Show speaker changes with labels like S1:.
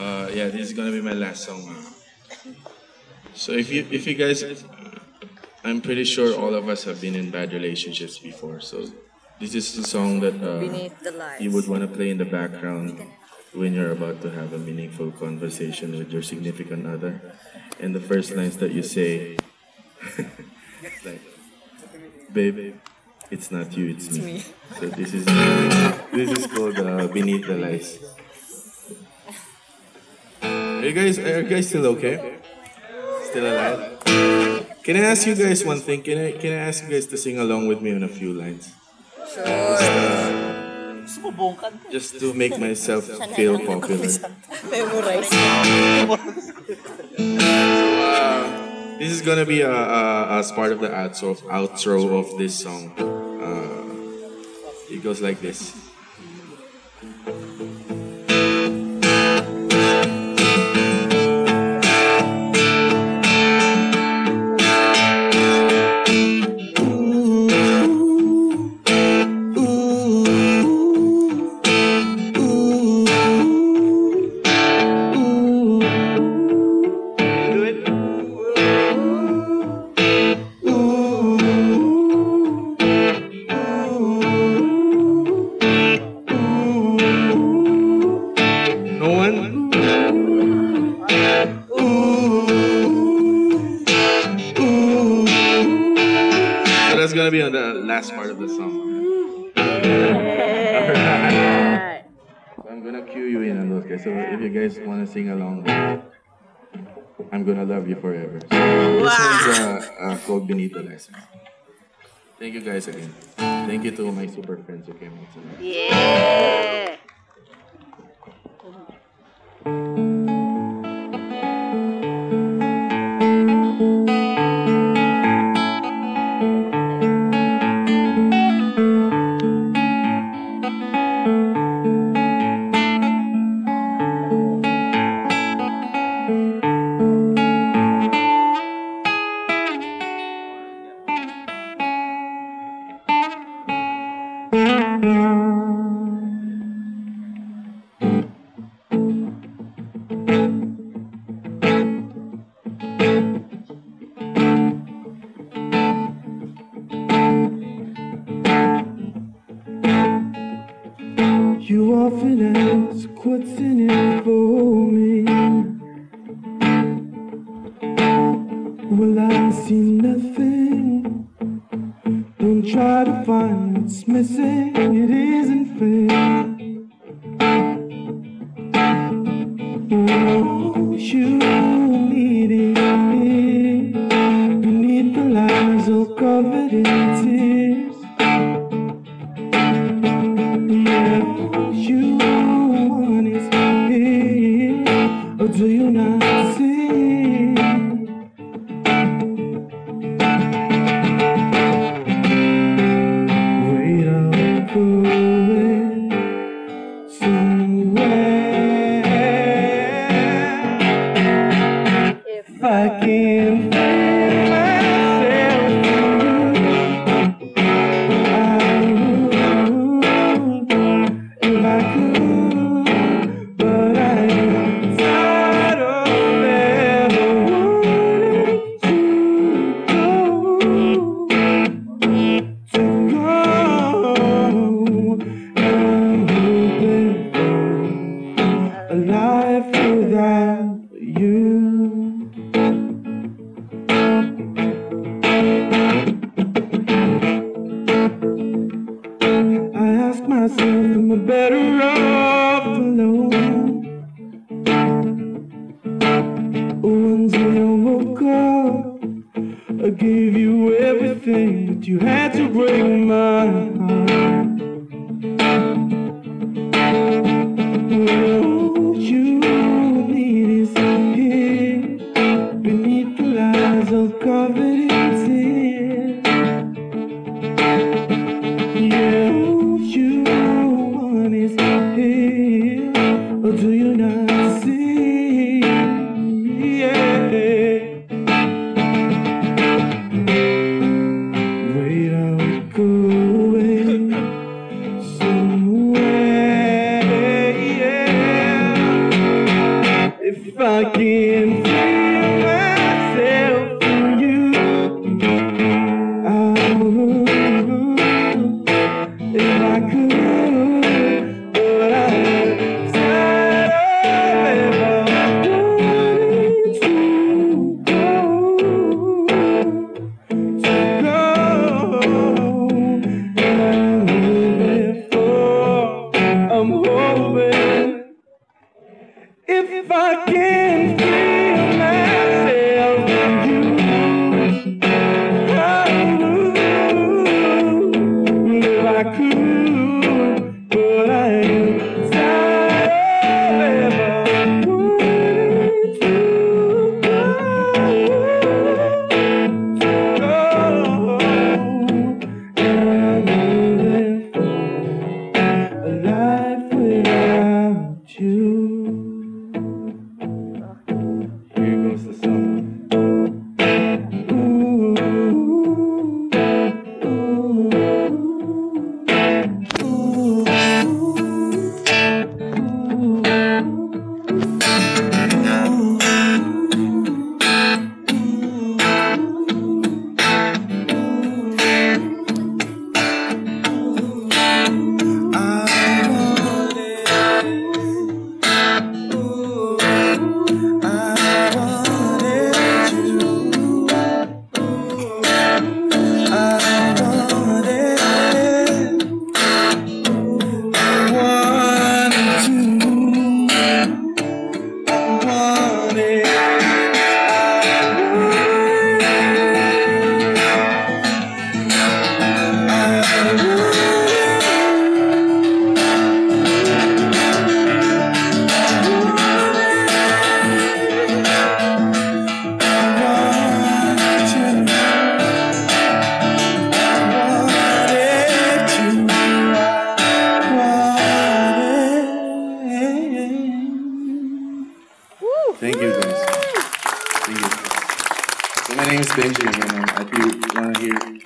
S1: Yeah, this is gonna be my last song. So if you guys, I'm pretty sure all of us have been in bad relationships before. So this is the song that
S2: Beneath the
S1: you would
S2: lights.
S1: want to play in the background when you're about to have a meaningful conversation with your significant other. And the first lines that you say, it's like, "Babe, it's not you, it's
S2: It's
S1: me."
S2: me.
S1: So this is called "Beneath the Lights." Are you guys still okay? Still alive? Can I ask you guys one thing? Can I ask you guys to sing along with me on a few lines? Just
S2: Sure.
S1: just to make myself feel popular.
S2: Memorize.
S1: This is gonna be as part of the outro of this song. It goes like this. Do it. No one? So that's gonna be on the last part of the song.
S2: Yeah.
S1: So I'm gonna cue you in on those guys. So if you guys wanna sing along, I'm gonna love you forever. So this one's called Beneath the Lights. Thank you guys again. Thank you to my super friends who came out tonight.
S2: Yeah.
S3: You often ask what's in it for me. Well, I see nothing. Don't try to find what's missing. It isn't fair. Oh, you need it here. Beneath the lies all covered in tears. Yeah, you want is here, or do you not see? Wait, I'll go away somewhere. If I can find myself if I could, but I am tired of ever wanting to go. I'm hoping for a life without you. I ask myself, am I better off alone? One day I woke up, I gave you everything, but you had to break my heart. What you need is here, beneath the lies all covered in tears. Yeah, you want is here, or do you not see? Yeah, wait, I'll go away somewhere. Yeah, I can feel myself in you, I would, if I could, but I'm tired of ever wanting to go, and I'm living for, I'm hoping. If I can feel myself in you, I would, if I could, but I am tired of ever wanting to go, and I'm living for a life without you. Here goes the song. Ooh, thank you guys. Thank you. So my name is Benji again, and if you want to hear